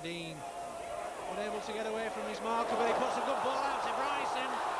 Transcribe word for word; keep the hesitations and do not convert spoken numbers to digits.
Aberdeen unable to get away from his marker, but he puts a good ball out to Bryson.